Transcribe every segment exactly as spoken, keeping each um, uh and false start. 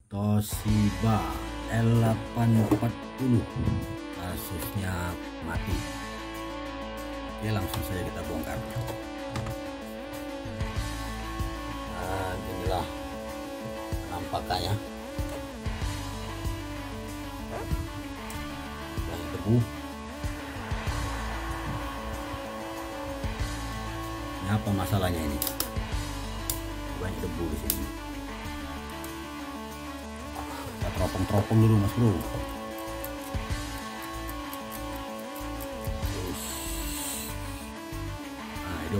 Toshiba L delapan empat puluh kasusnya mati. Oke, langsung saja kita bongkar. Nah, inilah penampakannya. Banyak debu. Ini apa masalahnya ini? Banyak debu di sini. Kita teropong-teropong dulu, Mas Bro. Nah, hidup.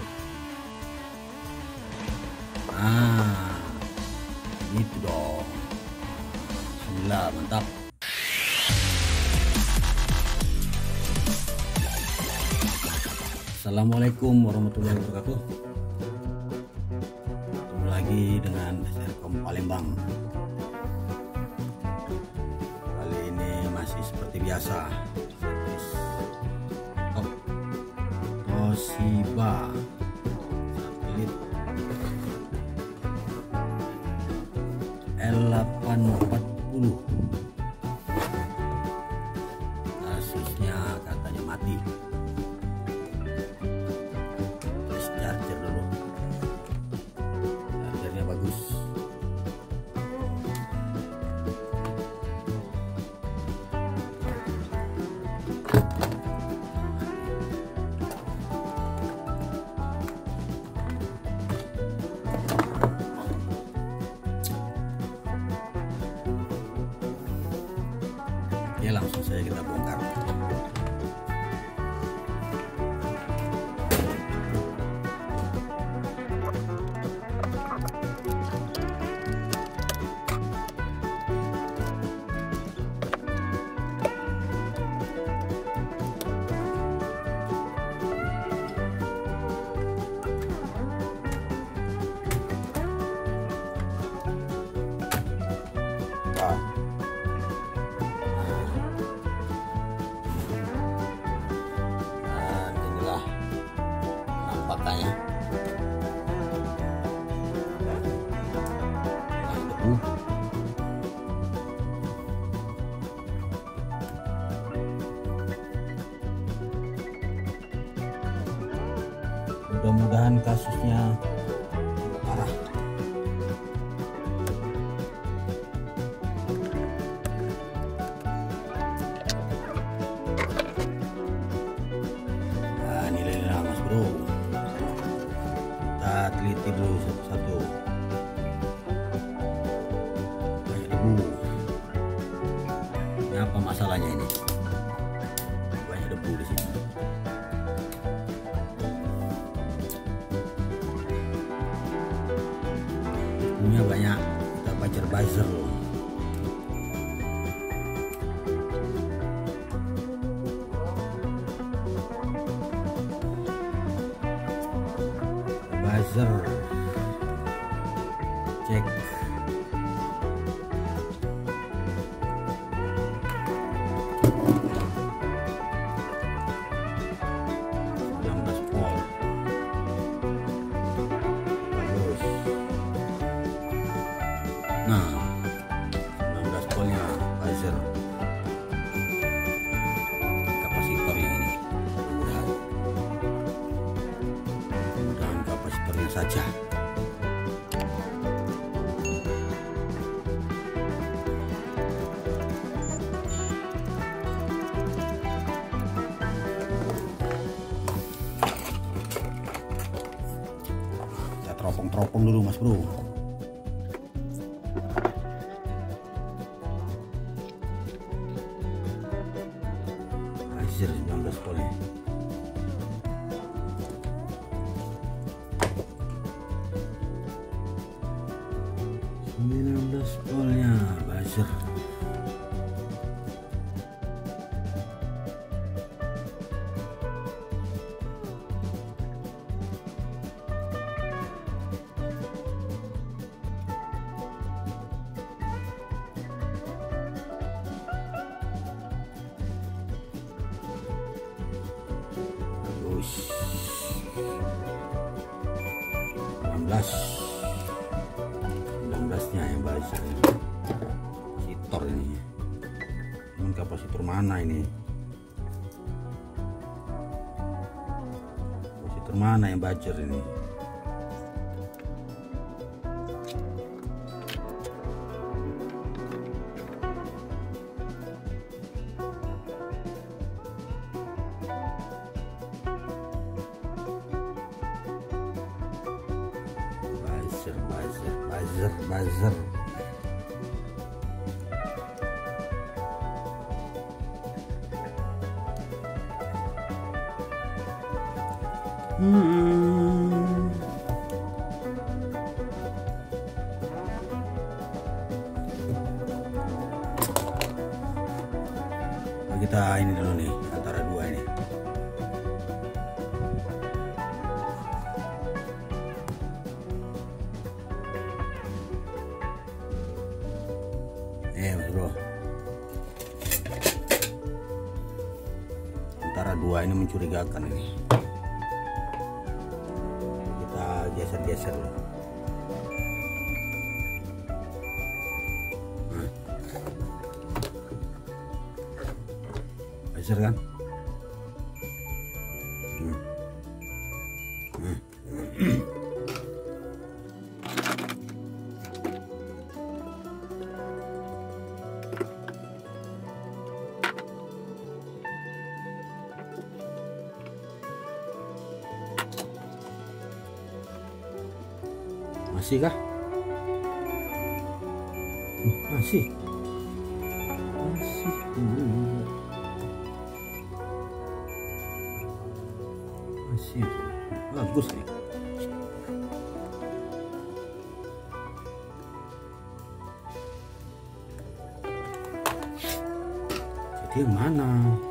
Ah, gitu dong. Bismillah, mantap. Assalamualaikum warahmatullahi wabarakatuh. Ketemu lagi dengan Serkom Palembang. Kali ini masih seperti biasa, servis top Toshiba satelit L delapan empat puluh. Kasusnya katanya mati. Charger dulu, chargernya bagus. Oke, langsung saja kita bongkar. Dan inilah penampakannya. Nah, debu. Mudah-mudahan kasusnya tidak parah. Nah, nilai-nilai Mas Bro, kita teliti dulu satu-satu. Banyak debu. Ini apa masalahnya ini? Banyak debu di sini. Debunya banyak. Kita buzzer buzzer. Buzzer, cek. enam belas volt. Bagus. Nah, enam belas voltnya buzzer. Kapasitornya ini. Mudah. Mudahan kapasitornya saja. Kita teropong-teropong dulu, Mas Bro. Buzzer sembilan belas volt. sembilan belas voltnya buzzer. Bagus. enam belas enam belas nya yang buzzer. kapasitor ini. Ini kapasitor mana ini? Kapasitor mana yang buzzer ini? Buzzer, buzzer, buzzer, buzzer. Hmm. Nah, kita ini dulu nih antara dua ini. Eh, bro. Antara dua ini mencurigakan ini. Geser-geser loh. Nah. Geser kan? Hmm. Hmm. Masih kah? Masih. Masih. Masih. Bagus nih. Jadi yang mana?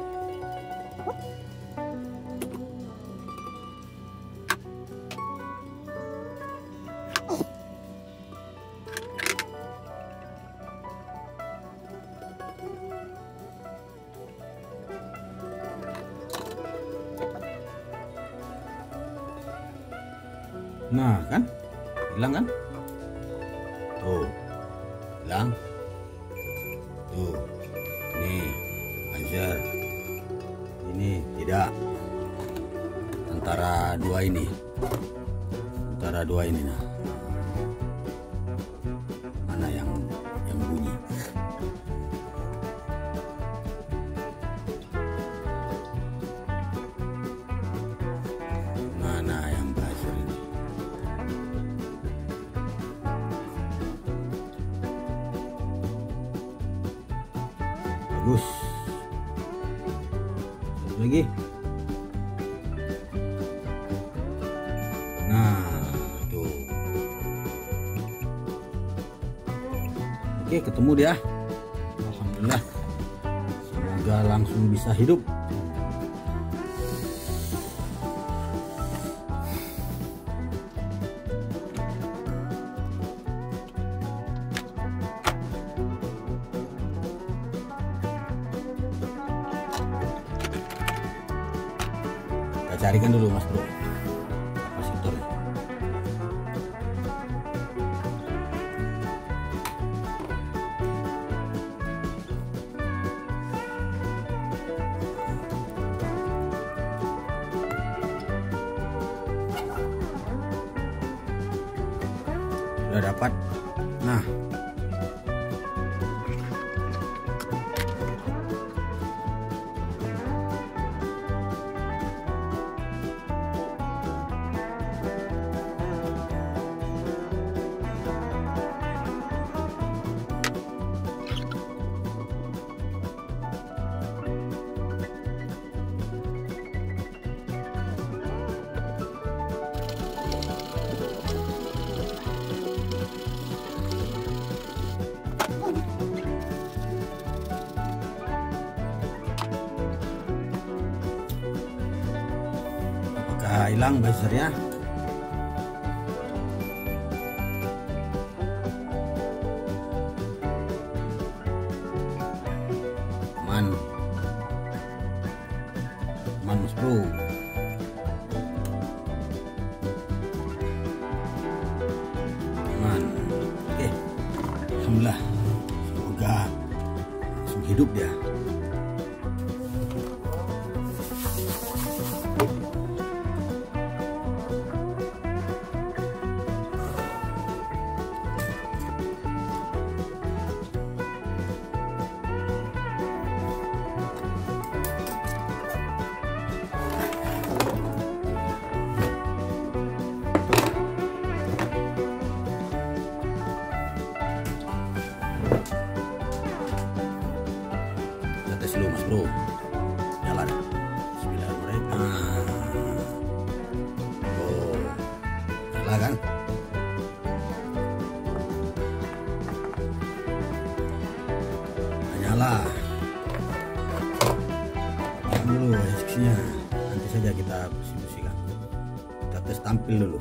Nah kan, hilang kan? Tuh, hilang. Tuh, ini buzzer. Ini tidak. Antara dua ini, antara dua ini nah. Mana yang yang bunyi? Mana yang buzzer ini? Bagus. Satu lagi. Nah, tuh. Oke, ketemu dia. Alhamdulillah. Semoga langsung bisa hidup. Kita carikan dulu mas bro kapasitornya. Sudah dapat. Nah, apakah hilang buzzernya? Aman, aman mas bro. Aman. Oke, alhamdulillah. Semoga hidup dia. Tes dulu Mas Bro, nyala. Bismillahirrahmanirrahim. Oh, nyala kan? Nah, nyala. Tahan dulu instruksinya, nanti saja kita bersih-bersihkan. Kita tes tampil dulu.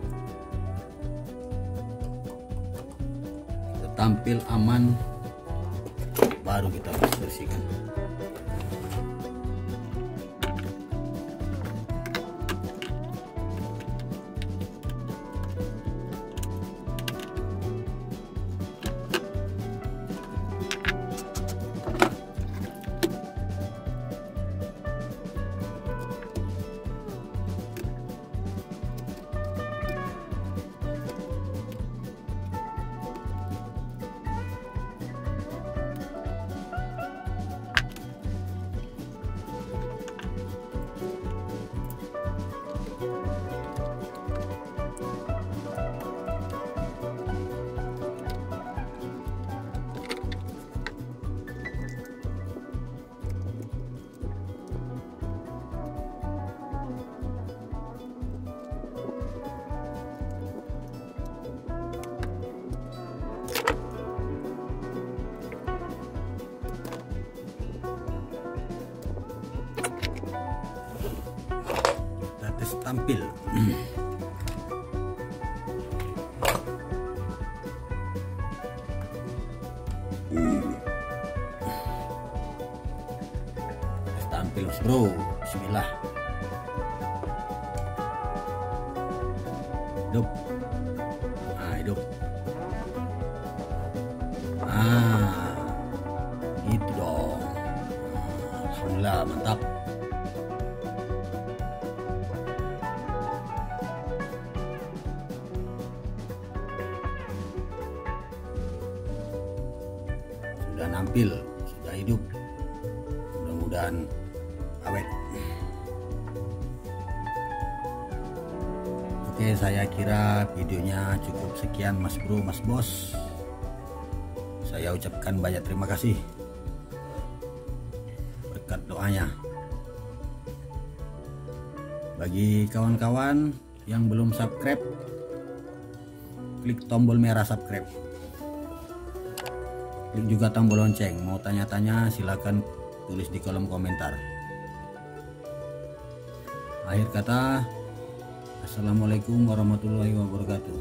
Kita tampil aman, baru kita bersihkan. Tampil. Tampil Mas Bro, bismillah. Hidup. Nah, hidup. Ah, gitu dong. Alhamdulillah, mantap. Sudah nampil, sudah hidup, mudah-mudahan awet. Oke, saya kira videonya cukup sekian Mas Bro, Mas Bos. Saya ucapkan banyak terima kasih berkat doanya. Bagi kawan-kawan yang belum subscribe, klik tombol merah subscribe. Klik juga tombol lonceng. Mau tanya-tanya silakan tulis di kolom komentar. Akhir kata, assalamualaikum warahmatullahi wabarakatuh.